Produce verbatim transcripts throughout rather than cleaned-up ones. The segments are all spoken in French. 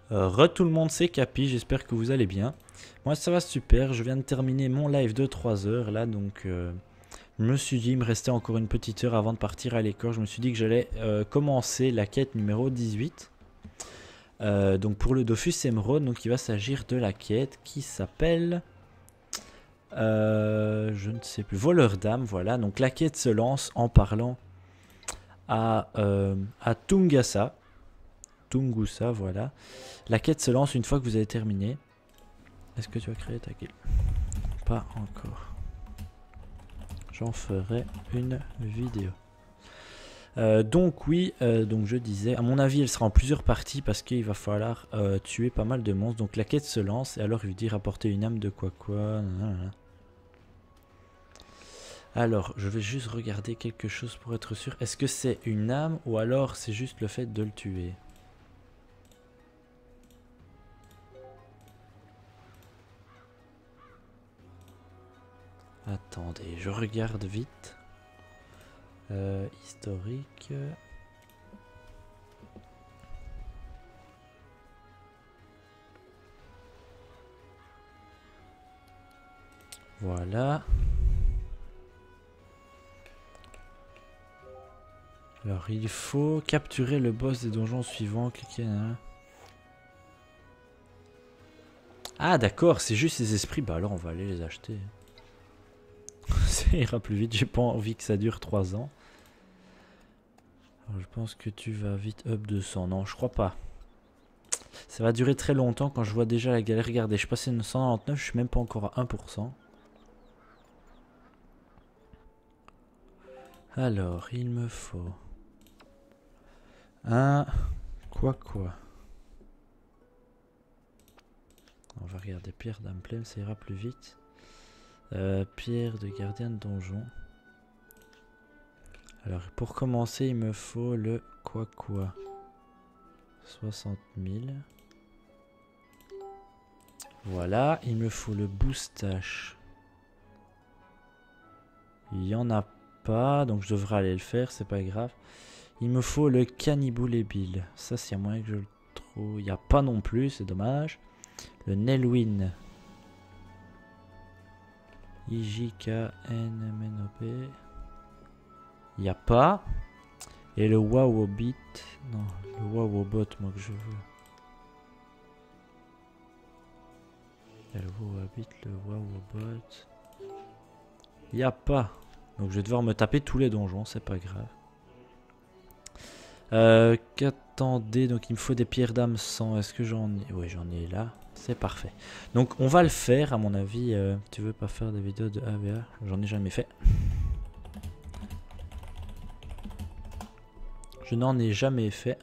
Euh, re tout le monde, c'est Capi, j'espère que vous allez bien. Moi ça va super, je viens de terminer mon live de trois heures là, donc euh, je me suis dit, il me restait encore une petite heure avant de partir à l'école. Je me suis dit que j'allais euh, commencer la quête numéro dix-huit. Euh, donc pour le Dofus Emerald, donc il va s'agir de la quête qui s'appelle... Euh, je ne sais plus, voleur d'âme, voilà. Donc la quête se lance en parlant à, euh, à Tungasa. Tungusa, voilà. La quête se lance une fois que vous avez terminé. Est-ce que tu as créé ta guilde? Pas encore. J'en ferai une vidéo. Euh, donc oui, euh, donc je disais, à mon avis elle sera en plusieurs parties parce qu'il va falloir euh, tuer pas mal de monstres. Donc la quête se lance et alors il lui dit rapporter une âme de quoi quoi. Nanana. Alors je vais juste regarder quelque chose pour être sûr. Est-ce que c'est une âme ou alors c'est juste le fait de le tuer? Attendez, je regarde vite. Euh, historique. Voilà. Alors il faut capturer le boss des donjons suivants. Cliquez. Hein. Ah d'accord, c'est juste ces esprits. Bah alors on va aller les acheter. Ça ira plus vite. J'ai pas envie que ça dure trois ans. Alors, je pense que tu vas vite up deux cents. Non, je crois pas. Ça va durer très longtemps quand je vois déjà la galère. Regardez, je suis passé de cent quatre-vingt-dix-neuf, je suis même pas encore à un pour cent. Alors, il me faut un quoi quoi. On va regarder pierre d'emblème, ça ira plus vite. Euh, pierre de gardien de donjon. Alors, pour commencer, il me faut le quoi quoi. soixante mille. Voilà, il me faut le boostache. Il y en a pas, donc je devrais aller le faire, c'est pas grave. Il me faut le Cannibulébile. Ça, s'il y a moyen que je le trouve. Il n'y a pas non plus, c'est dommage. Le Nelwyn. I J K N M N O P. Il n'y a pas. Et le Wawobit. Non, le Wawobot, moi que je veux. Il y a le Wawobit, le Wawobot. Il n'y a pas. Donc je vais devoir me taper tous les donjons, c'est pas grave. Euh, qu'attendez, donc il me faut des pierres d'âme cent. Est-ce que j'en ai? Oui, j'en ai là. C'est parfait. Donc on va le faire, à mon avis. Euh, tu veux pas faire des vidéos de A V A? J'en ai jamais fait. Je n'en ai jamais fait.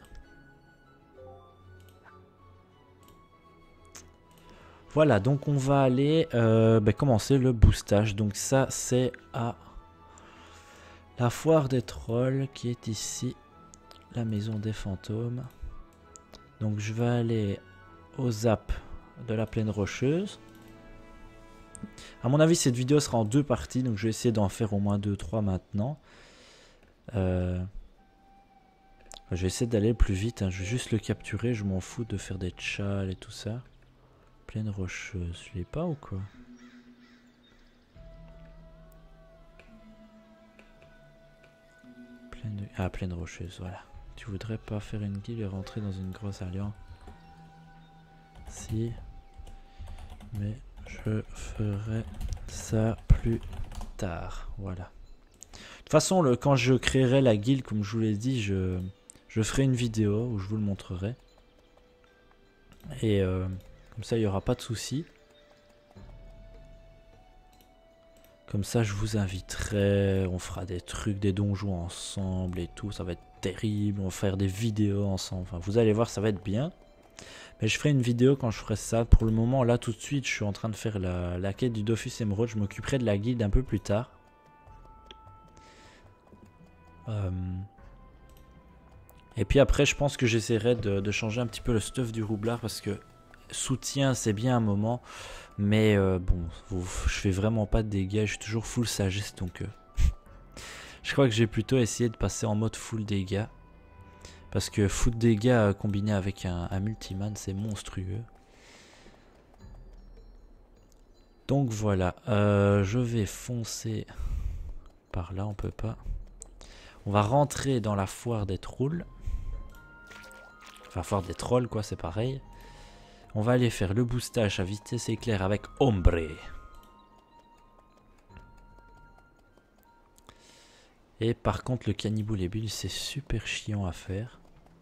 Voilà, donc on va aller euh, bah, commencer le boostage. Donc ça, c'est à la foire des trolls qui est ici. La maison des fantômes. Donc je vais aller au zap de la plaine rocheuse. À mon avis, cette vidéo sera en deux parties. Donc je vais essayer d'en faire au moins deux trois maintenant. Euh... Je vais essayer d'aller plus vite. Hein. Je vais juste le capturer. Je m'en fous de faire des tchals et tout ça. Plaine rocheuse. Je l'ai pas ou quoi? Plaine de... Ah, plaine rocheuse, voilà. Tu voudrais pas faire une guilde et rentrer dans une grosse alliance? Si. Mais je ferai ça plus tard. Voilà. De toute façon, le, quand je créerai la guilde, comme je vous l'ai dit, je, je ferai une vidéo où je vous le montrerai. Et euh, comme ça, il n'y aura pas de soucis. Comme ça, je vous inviterai. On fera des trucs, des donjons ensemble et tout. Ça va être terrible. On va faire des vidéos ensemble. Enfin, vous allez voir, ça va être bien. Mais je ferai une vidéo quand je ferai ça. Pour le moment, là, tout de suite, je suis en train de faire la, la quête du Dofus Emerald. Je m'occuperai de la guilde un peu plus tard. Euh... Et puis après, je pense que j'essaierai de, de changer un petit peu le stuff du roublard. Parce que soutien, c'est bien un moment. Mais euh, bon, je fais vraiment pas de dégâts. Je suis toujours full sagesse. Donc, euh, je crois que j'ai plutôt essayé de passer en mode full dégâts. Parce que foot dégâts combiné avec un, un multiman, c'est monstrueux. Donc voilà, euh, je vais foncer par là, on peut pas. On va rentrer dans la foire des trolls. Enfin, foire des trolls, quoi, c'est pareil. On va aller faire le boostage à vitesse éclair avec Ombre. Et par contre, le cannibulébule, c'est super chiant à faire.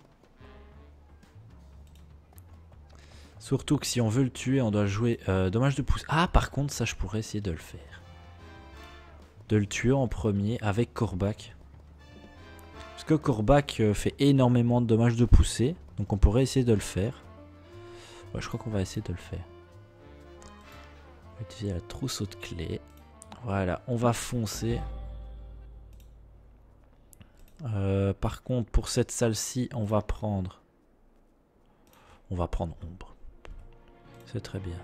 Surtout que si on veut le tuer, on doit jouer euh, dommage de pouce. Ah, par contre, ça, je pourrais essayer de le faire. De le tuer en premier avec Corbac. Parce que Corbac euh, fait énormément de dommages de poussée. Donc on pourrait essayer de le faire. Ouais, je crois qu'on va essayer de le faire. On va utiliser la trousseau de clés. Voilà, on va foncer. Euh, par contre, pour cette salle-ci, on va prendre... On va prendre Ombre. C'est très bien.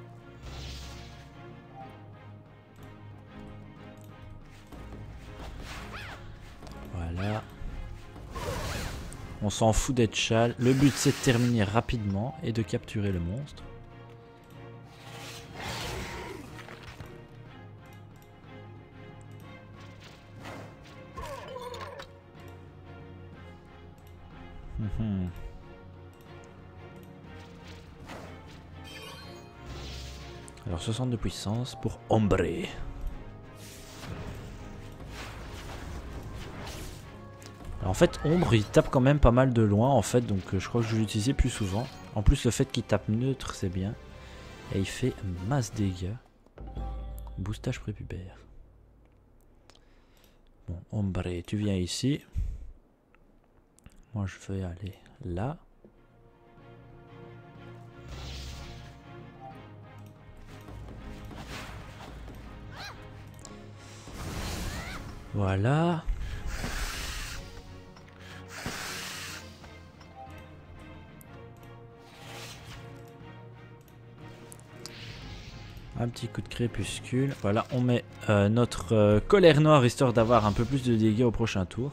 Voilà. On s'en fout d'être châle. Le but, c'est de terminer rapidement et de capturer le monstre. Mmh. Alors soixante de puissance pour Ombre. Alors en fait Ombre il tape quand même pas mal de loin en fait, donc euh, je crois que je vais l'utiliser plus souvent. En plus le fait qu'il tape neutre c'est bien. Et il fait masse dégâts. Boostage prépubère. Bon Ombre tu viens ici. Moi je vais aller là. Voilà. Un petit coup de crépuscule. Voilà, on met euh, notre euh, colère noire histoire d'avoir un peu plus de dégâts au prochain tour.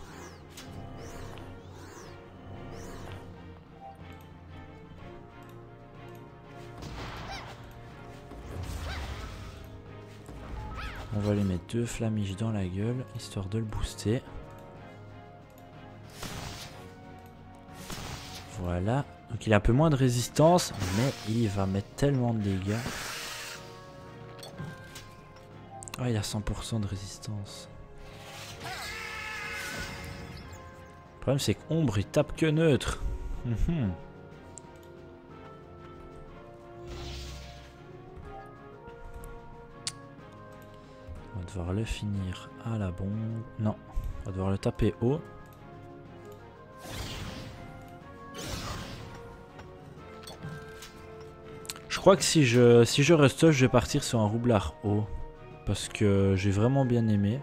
On va lui mettre deux flamiches dans la gueule, histoire de le booster. Voilà. Donc il a un peu moins de résistance, mais il va mettre tellement de dégâts. Ah, il a cent pour cent de résistance. Le problème c'est qu'Ombre il tape que neutre. Mmh. On va devoir le finir à la bombe. Non, on va devoir le taper haut. Je crois que si je, si je reste, je vais partir sur un roublard haut. Parce que j'ai vraiment bien aimé.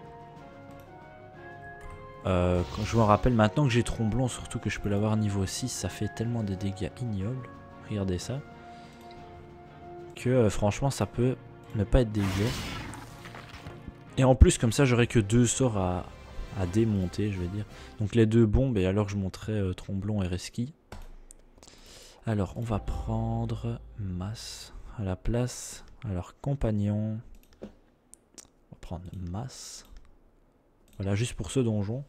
Euh, quand je me rappelle maintenant que j'ai Tromblon, surtout que je peux l'avoir niveau six, ça fait tellement de dégâts ignobles. Regardez ça. Que euh, franchement ça peut ne pas être dégueu. Et en plus comme ça j'aurai que deux sorts à, à démonter je vais dire. Donc les deux bombes et alors je monterai euh, Tromblon et Reski. Alors on va prendre masse à la place. Alors compagnon. On va prendre masse. Voilà juste pour ce donjon.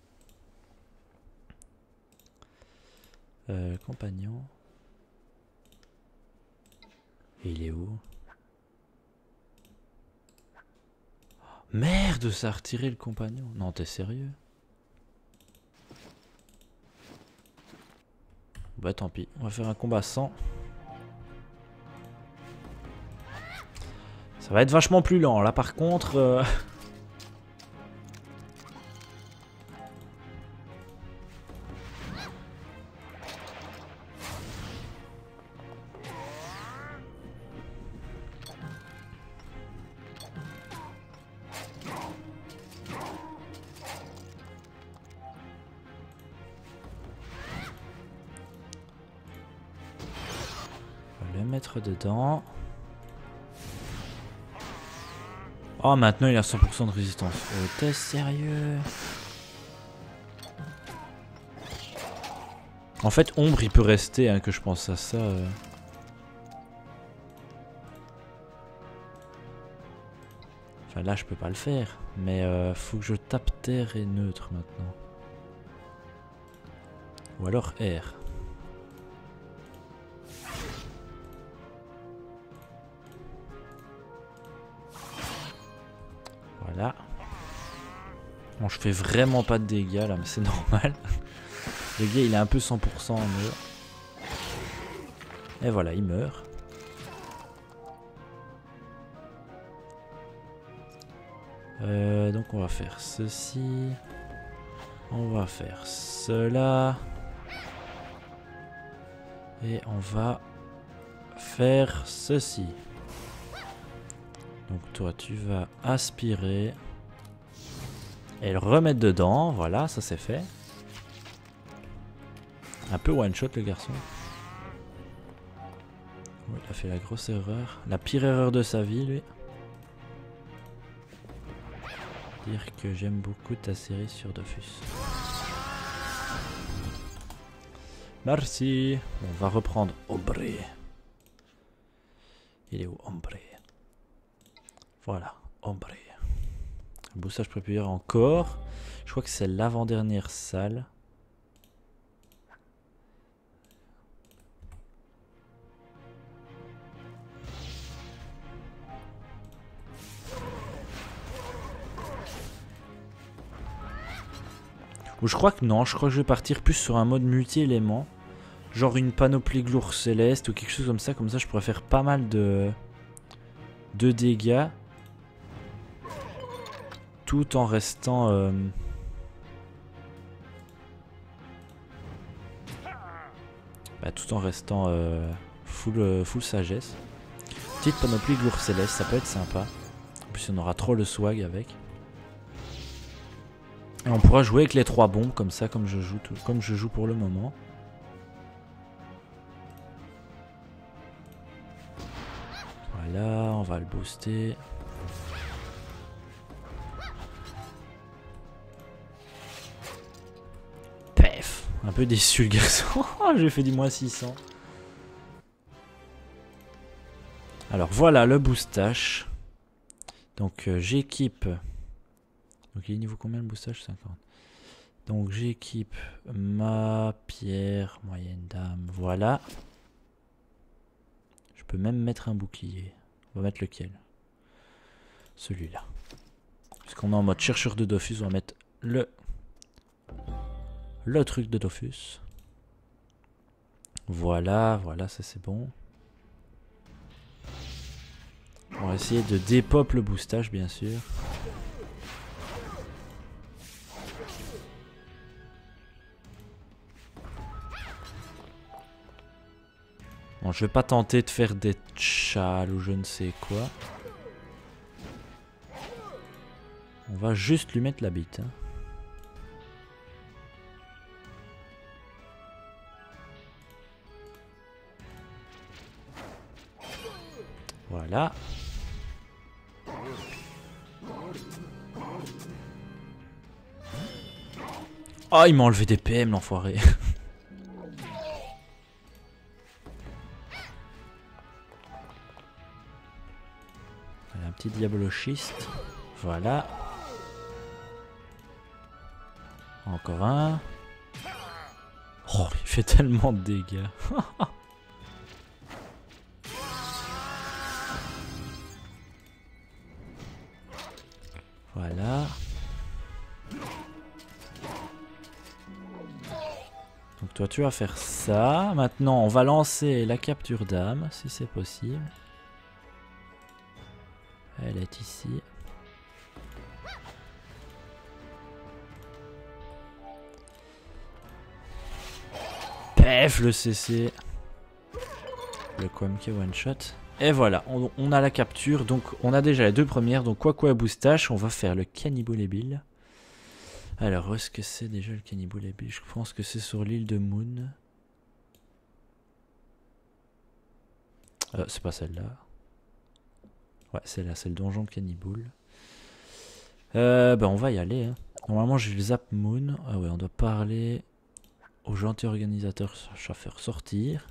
Euh, compagnon. Et il est où? Merde, ça a retiré le compagnon. Non, t'es sérieux? Bah tant pis, on va faire un combat sans. Ça va être vachement plus lent. Là par contre... Euh... le mettre dedans. Oh, maintenant il a cent pour cent de résistance. Oh, t'es sérieux? En fait, ombre, il peut rester, hein, que je pense à ça. Euh... Enfin, là, je peux pas le faire. Mais euh, faut que je tape terre et neutre maintenant. Ou alors R. Voilà. Bon, je fais vraiment pas de dégâts là, mais c'est normal. Le gars, il est un peu cent pour cent en mur. Et voilà, il meurt. Euh, donc on va faire ceci. On va faire cela. Et on va faire ceci. Donc toi, tu vas aspirer. Et le remettre dedans. Voilà, ça c'est fait. Un peu one shot le garçon. Oh, il a fait la grosse erreur. La pire erreur de sa vie, lui. Dire que j'aime beaucoup ta série sur Dofus. Merci. On va reprendre Ombre. Il est où Ombre? Voilà, Ombre. Boussage prépare encore. Je crois que c'est l'avant-dernière salle. Ou je crois que non, je crois que je vais partir plus sur un mode multi-éléments. Genre une panoplie gloire céleste ou quelque chose comme ça. Comme ça, je pourrais faire pas mal de, de dégâts. Tout en restant... Euh... Bah, tout en restant euh, full, euh, full sagesse. Petite panoplie gloire céleste, ça peut être sympa. En plus, on aura trop le swag avec. Et on pourra jouer avec les trois bombes comme ça, comme je joue, tout, comme je joue pour le moment. Voilà, on va le booster. Pef, un peu déçu le garçon. J'ai fait du moins six cents. Alors voilà le boostage. Donc euh, j'équipe... Donc il est niveau combien le boostage? Cinquante. Donc j'équipe ma pierre, moyenne dame, voilà. Je peux même mettre un bouclier. On va mettre lequel? Celui-là. Puisqu'on est en mode chercheur de Dofus, on va mettre le, le truc de Dofus. Voilà, voilà, ça c'est bon. On va essayer de dépop le boostage bien sûr. Bon, je vais pas tenter de faire des tchals ou je ne sais quoi. On va juste lui mettre la bite. Hein. Voilà. Oh, il m'a enlevé des P M, l'enfoiré. Un petit diabloschiste. Voilà. Encore un. Oh, il fait tellement de dégâts. Voilà. Donc toi tu vas faire ça. Maintenant on va lancer la capture d'âme si c'est possible. Elle est ici. Pef le C C. Le Quamke one shot. Et voilà, on, on a la capture. Donc on a déjà les deux premières. Donc quoi quoi boostage, on va faire le Cannibal. Alors où est-ce que c'est déjà le Cannibal? Je pense que c'est sur l'île de Moon. Euh, c'est pas celle-là. Ouais, c'est là, c'est le donjon Cannibal. Euh, bah on va y aller. Hein. Normalement j'ai le Zap Moon. Ah ouais, on doit parler au gentil organisateur chauffeur sortir.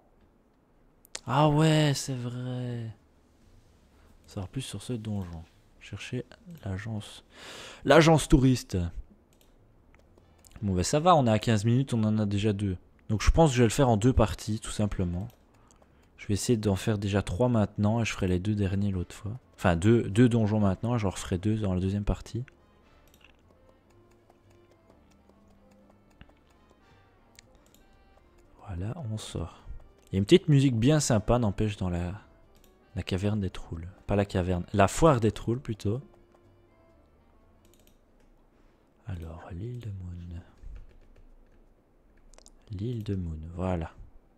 Ah ouais, c'est vrai. Savoir plus sur ce donjon. Chercher l'agence. L'agence touriste. Bon bah ça va, on est à quinze minutes, on en a déjà deux. Donc je pense que je vais le faire en deux parties, tout simplement. Je vais essayer d'en faire déjà trois maintenant et je ferai les deux derniers l'autre fois. Enfin deux, deux donjons maintenant et j'en referai deux dans la deuxième partie. Voilà, on sort. Il y a une petite musique bien sympa, n'empêche, dans la, la caverne des Troules. Pas la caverne, la foire des Troules plutôt. Alors, l'île de Moon. L'île de Moon, voilà.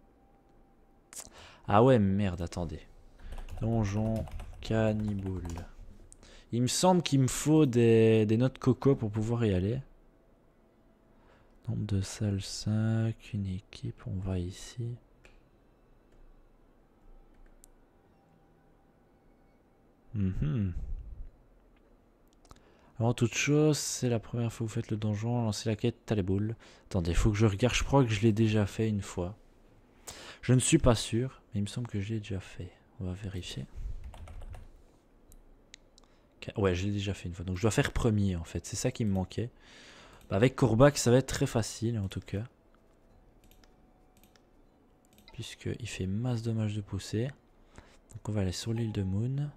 Ah ouais, merde, attendez. Donjon Cannibal. Il me semble qu'il me faut des, des noix de coco pour pouvoir y aller. Nombre de salles cinq, une équipe, on va ici. Mm-hmm. Avant toute chose, c'est la première fois que vous faites le donjon, lancez la quête, t'as les boules. Attendez, il faut que je regarde, je crois que je l'ai déjà fait une fois. Je ne suis pas sûr, mais il me semble que je l'ai déjà fait. On va vérifier. Ouais, je l'ai déjà fait une fois, donc je dois faire premier en fait, c'est ça qui me manquait. Bah, avec Corbac, ça va être très facile en tout cas. Puisqu'il fait masse dommage de pousser. Donc on va aller sur l'île de Moon.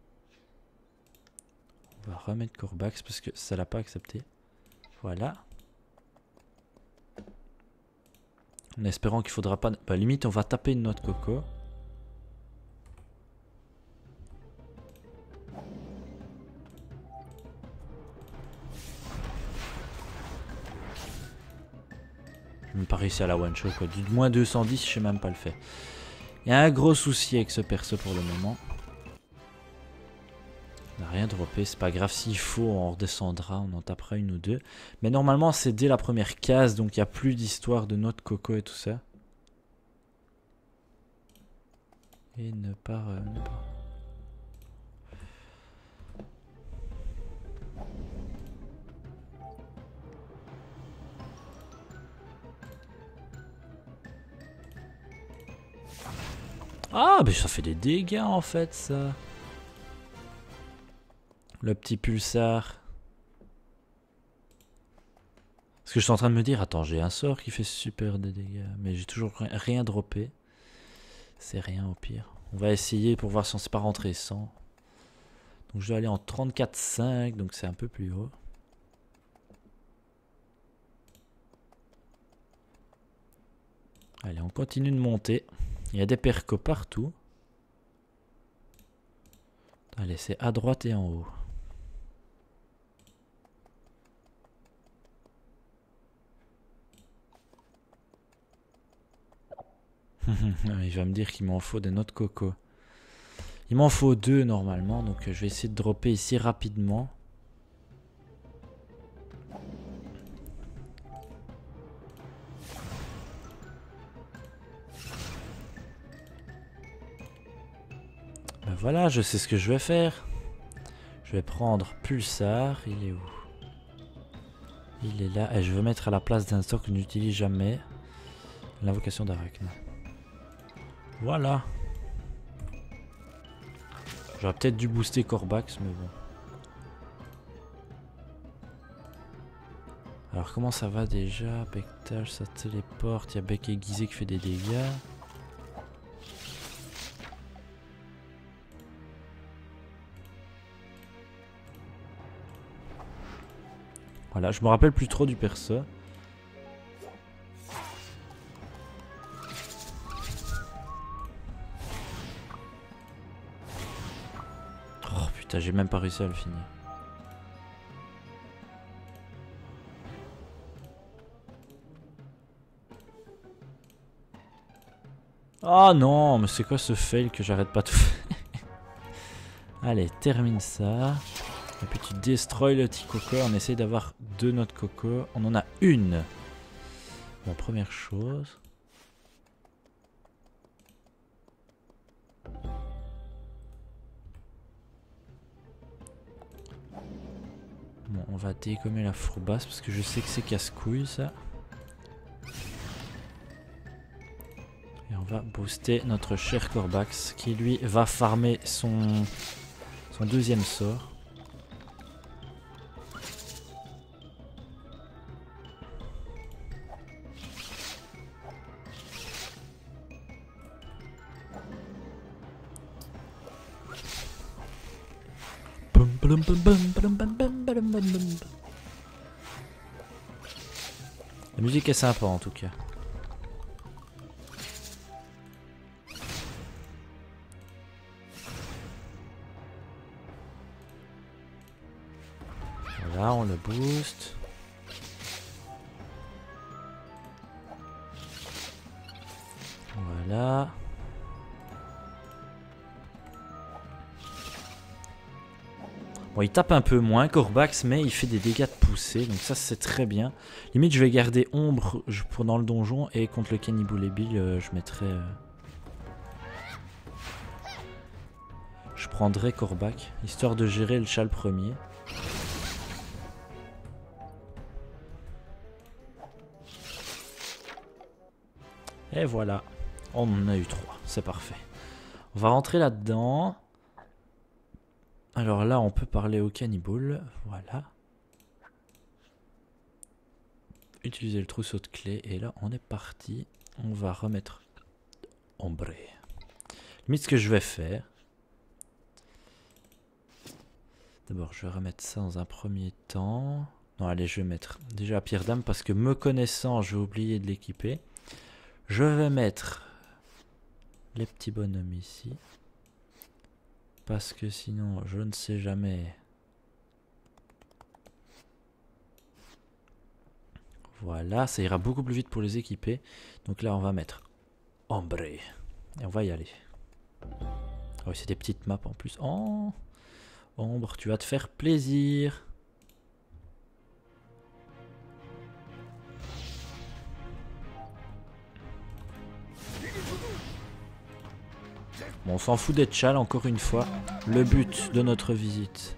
On va remettre Corbax parce que ça l'a pas accepté. Voilà. En espérant qu'il faudra pas... Bah limite on va taper une noix de coco. Je me pas réussi à la one shot quoi. Du moins deux cent dix, je sais même pas le faire. Il y a un gros souci avec ce perso pour le moment. On n'a rien droppé, c'est pas grave, s'il faut on redescendra, on en tapera une ou deux. Mais normalement c'est dès la première case, donc il n'y a plus d'histoire de noix de coco et tout ça. Et ne pas... Euh, ne pas... Ah, mais ça fait des dégâts en fait ça. Le petit pulsar. Parce que je suis en train de me dire, attends, j'ai un sort qui fait super des dégâts. Mais j'ai toujours rien droppé. C'est rien au pire. On va essayer pour voir si on ne sait pas rentrer sans. Donc je vais aller en trente-quatre cinq, donc c'est un peu plus haut. Allez, on continue de monter. Il y a des percos partout. Allez, c'est à droite et en haut. Il va me dire qu'il m'en faut des noix de coco. Il m'en faut deux normalement, donc je vais essayer de dropper ici rapidement. Ben voilà, je sais ce que je vais faire. Je vais prendre Pulsar, il est où? Il est là, et je vais mettre à la place d'un sort que je n'utilise jamais. L'invocation d'Arachne. Voilà. J'aurais peut-être dû booster Corbax, mais bon. Alors comment ça va déjà? Pectage, ça téléporte. Il y a Bec aiguisé qui fait des dégâts. Voilà, je me rappelle plus trop du perso. Oh putain, j'ai même pas réussi à le finir. Oh non, mais c'est quoi ce fail que j'arrête pas de faire? Allez, termine ça. Et puis tu destroy le petit coco. On essaye d'avoir deux noix de coco. On en a une. Bon, première chose. Bon, on va dégommer la fourbasse parce que je sais que c'est casse-couille ça. va booster notre cher Corbax qui lui va farmer son, son deuxième sort. La musique est sympa en tout cas. Voilà, on le booste. Voilà. Bon, il tape un peu moins Corbax, mais il fait des dégâts de poussée, donc ça c'est très bien. Limite je vais garder Ombre pour dans le donjon et contre le Cannibal et Bill euh, je mettrai... Euh... Je prendrai Corbac, histoire de gérer le chat le premier. Et voilà, on en a eu trois, c'est parfait. On va rentrer là-dedans. Alors là, on peut parler au Cannibal, voilà. Utiliser le trousseau de clés, et là, on est parti. On va remettre Ombre. Limite, ce que je vais faire... D'abord, je vais remettre ça dans un premier temps. Non, allez, je vais mettre déjà Pierre d'âme, parce que me connaissant, je vais oublier de l'équiper. Je vais mettre les petits bonhommes ici. Parce que sinon, je ne sais jamais. Voilà, ça ira beaucoup plus vite pour les équiper. Donc là, on va mettre Ombre. Et on va y aller. Oh, oui, c'est des petites maps en plus. Oh, Ombre, tu vas te faire plaisir. Bon, on s'en fout d'être chal encore une fois. Le but de notre visite,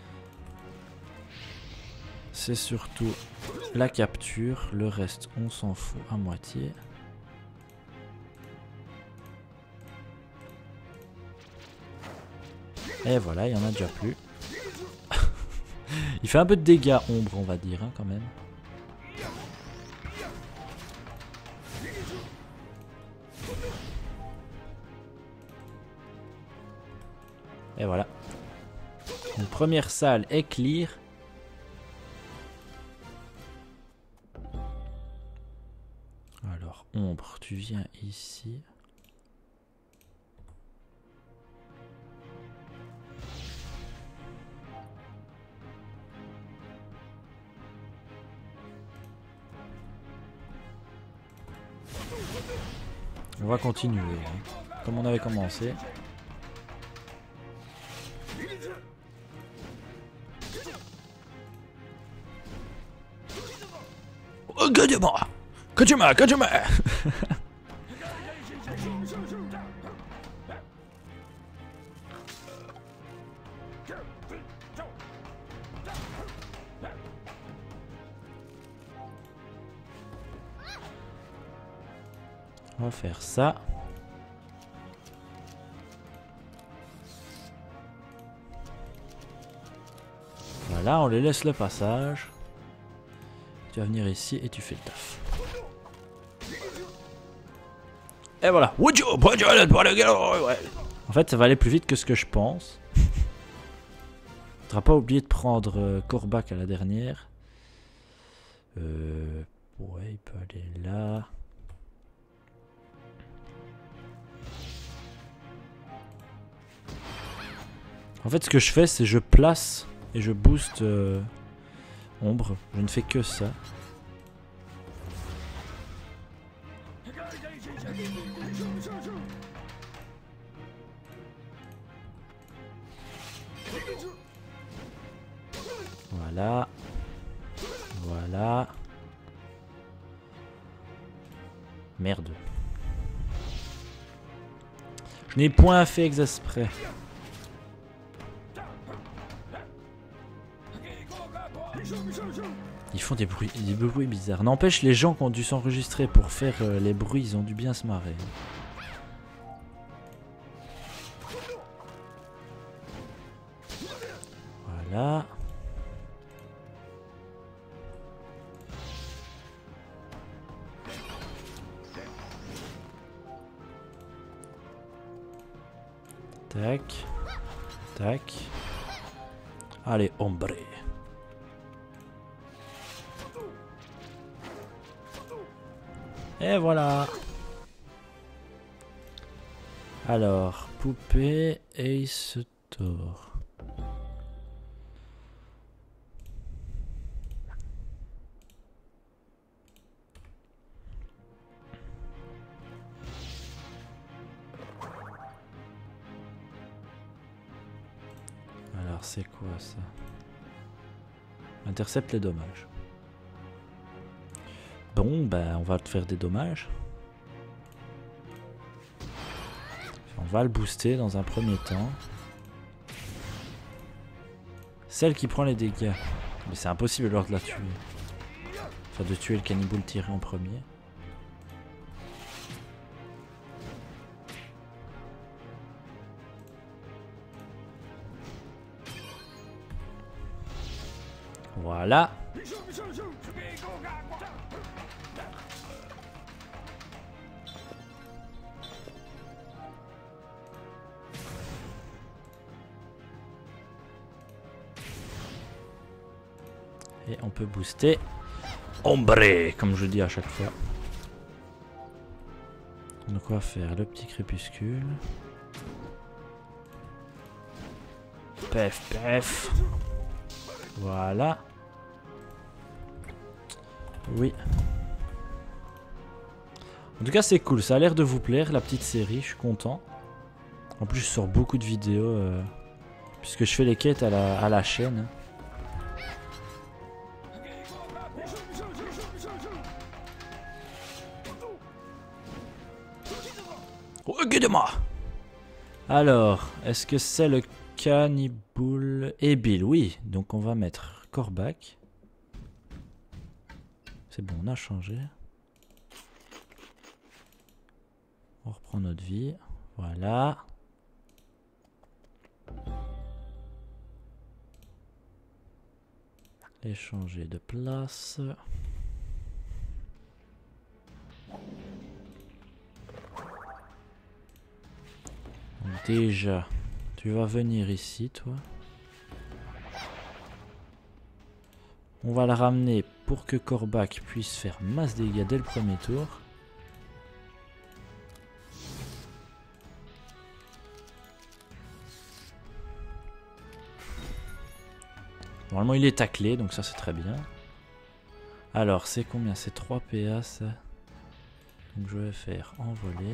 c'est surtout la capture. Le reste, on s'en fout à moitié. Et voilà, il y en a déjà plus. Il fait un peu de dégâts, Ombre, on va dire, hein, quand même. Et voilà. Une première salle est clear. Alors, Ombre, tu viens ici. On va continuer, hein, comme on avait commencé. Que-tu-moi, que-tu-moi, que-tu-moi. On va faire ça. Voilà, on les laisse le passage. Tu vas venir ici et tu fais le taf. Et voilà. En fait, ça va aller plus vite que ce que je pense. Faudra pas oublier de prendre euh, Corbac à la dernière. Euh, ouais, il peut aller là. En fait, ce que je fais, c'est je place et je booste euh, Ombre. Je ne fais que ça. Voilà. Voilà. Merde. Je n'ai point fait exprès. Ils font des bruits, des bruits bizarres. N'empêche, les gens qui ont dû s'enregistrer pour faire euh, les bruits, ils ont dû bien se marrer. Tac. Tac. Allez, ombre. Et voilà. Alors, poupée, Ace Tour. Alors, c'est quoi ça? Intercepte les dommages. Bon, ben, on va te faire des dommages. On va le booster dans un premier temps. Celle qui prend les dégâts. Mais c'est impossible alors de la tuer. Enfin, de tuer le cannibale tiré en premier. Voilà. Et on peut booster ombre, comme je dis à chaque fois. Donc on va faire le petit crépuscule. Pef, pef. Voilà. Oui. En tout cas c'est cool, ça a l'air de vous plaire la petite série, je suis content. En plus je sors beaucoup de vidéos euh, puisque je fais les quêtes à la, à la chaîne. Regardez-moi. Alors, est-ce que c'est le cannibale et Bill? Oui, donc on va mettre Corbac. C'est bon, on a changé. On reprend notre vie. Voilà. Et changer de place. Donc déjà, tu vas venir ici, toi. On va la ramener pour que Corbac puisse faire masse dégâts dès le premier tour. Normalement il est taclé, donc ça c'est très bien. Alors c'est combien? C'est trois P A ça. Donc je vais faire envoler.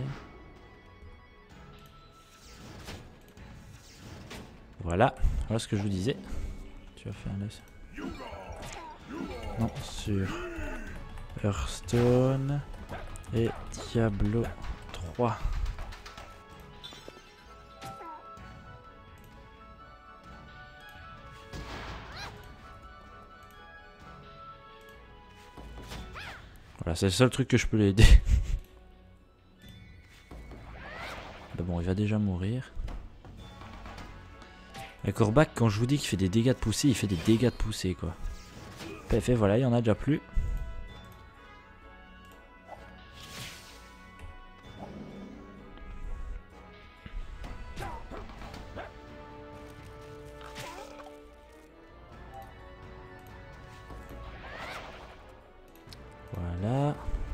Voilà, voilà ce que je vous disais. Tu vas faire un... Non, sur Hearthstone et Diablo trois. Voilà, c'est le seul truc que je peux l'aider. Ben bon, il va déjà mourir. Et Corbac, quand je vous dis qu'il fait des dégâts de poussée, il fait des dégâts de poussée, quoi. Pf, voilà, il y en a déjà plus. Voilà.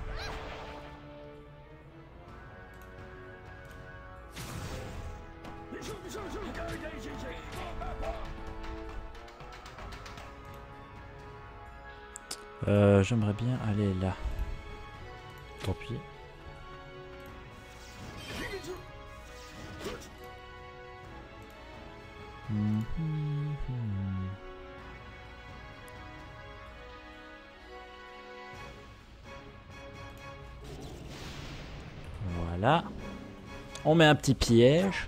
Euh, j'aimerais bien aller là. Tant pis. Mmh, mmh, mmh. Voilà. On met un petit piège.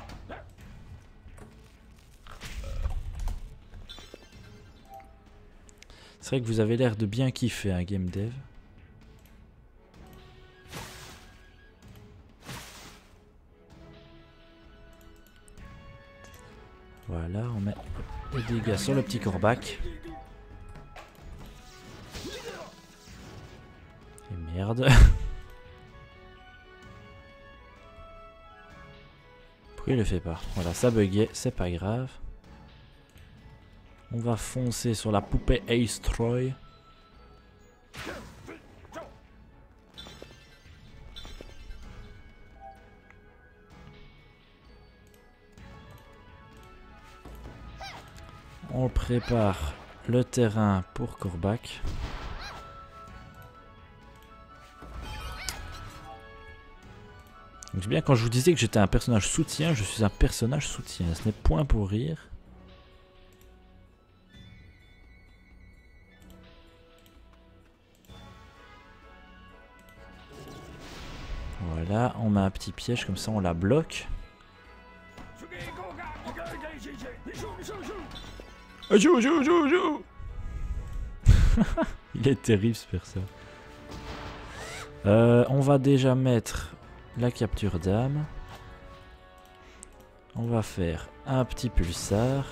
C'est vrai que vous avez l'air de bien kiffer un game dev. Voilà, on met des dégâts sur le petit Corbac. Et merde. Pourquoi il le fait pas? Voilà, ça buguait, c'est pas grave. On va foncer sur la poupée Ace Troy. On prépare le terrain pour Corbac. Donc bien quand je vous disais que j'étais un personnage soutien, je suis un personnage soutien. Ce n'est point pour rire. Voilà, on met un petit piège comme ça, on la bloque. Joue, joue, joue, joue. Il est terrible ce perso. Euh, on va déjà mettre la capture d'âme. On va faire un petit pulsar.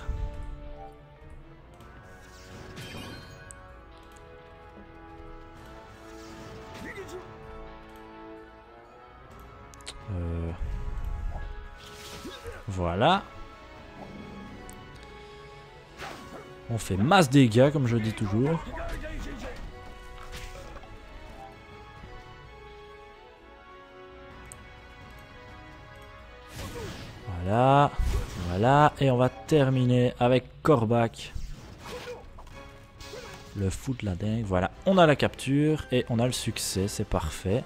Euh, voilà. On fait masse dégâts comme je dis toujours. Voilà, voilà, et on va terminer avec Corbac. Le foot la dingue, voilà, on a la capture et on a le succès, c'est parfait.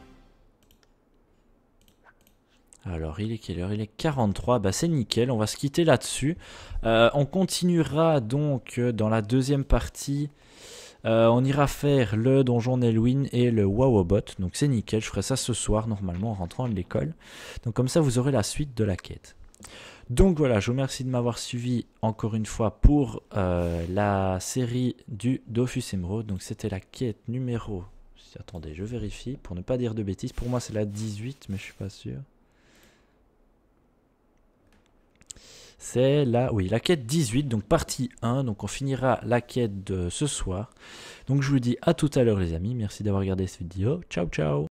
Alors il est quelle heure? Il est quarante-trois, bah c'est nickel, on va se quitter là-dessus. Euh, on continuera donc dans la deuxième partie. Euh, on ira faire le donjon Nelwyn et le Wowobot, donc c'est nickel, je ferai ça ce soir normalement en rentrant de l'école. Donc comme ça vous aurez la suite de la quête. Donc voilà, je vous remercie de m'avoir suivi encore une fois pour euh, la série du Dofus Emerald. Donc c'était la quête numéro... Attendez, je vérifie pour ne pas dire de bêtises. Pour moi c'est la dix-huit, mais je suis pas sûr. C'est la, oui, la quête dix-huit, donc partie un. Donc on finira la quête de ce soir. Donc je vous dis à tout à l'heure les amis. Merci d'avoir regardé cette vidéo. Ciao, ciao.